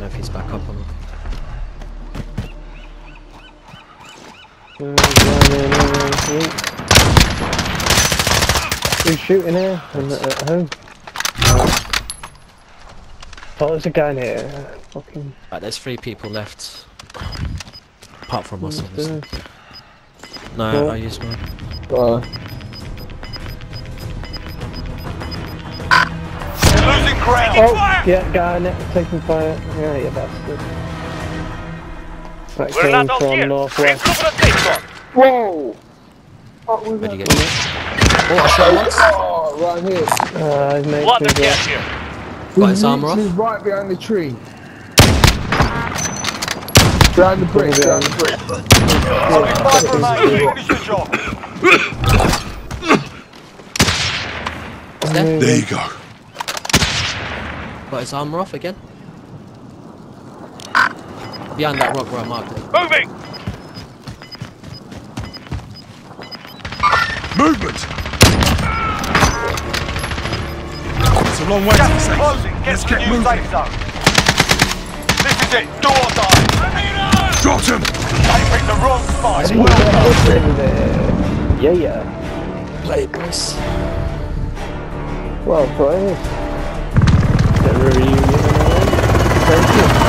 know if he's back up or not. Who's shooting here? At home? Oh, there's a guy in here. Fucking. Right, there's 3 people left. Apart from us, obviously. No, I used mine. Losing ground. Oh, yeah, guy next taking fire. Yeah, you bastard. That came from northwest. Whoa! Where'd you get it? Oh, I shot once. Oh, right here. His mate's One to been get you. Got his armor off. He's right behind the tree. Behind the brick, behind the brick. Only 5 remaining. Finish the job. There you go. Got his armor off again. Behind that rock where I marked it. Moving. Movement! It's a long way to Gas the is safe. closing. Get Let's to the get new moving. safe zone. This is it. Do or die. Got him! They picked the wrong spot. Yeah, yeah. Play it, boys. Well played. Bit of a reunion. Thank you.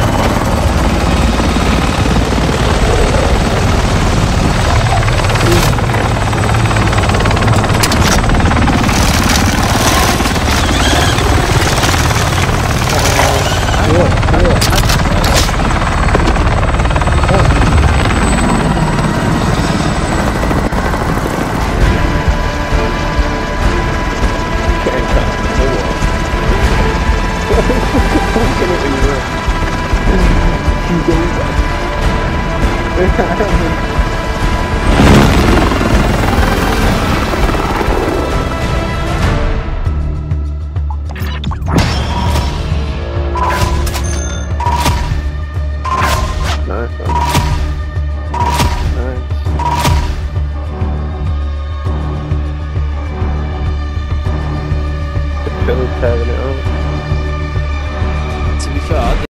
Phil's having it on. To be fair,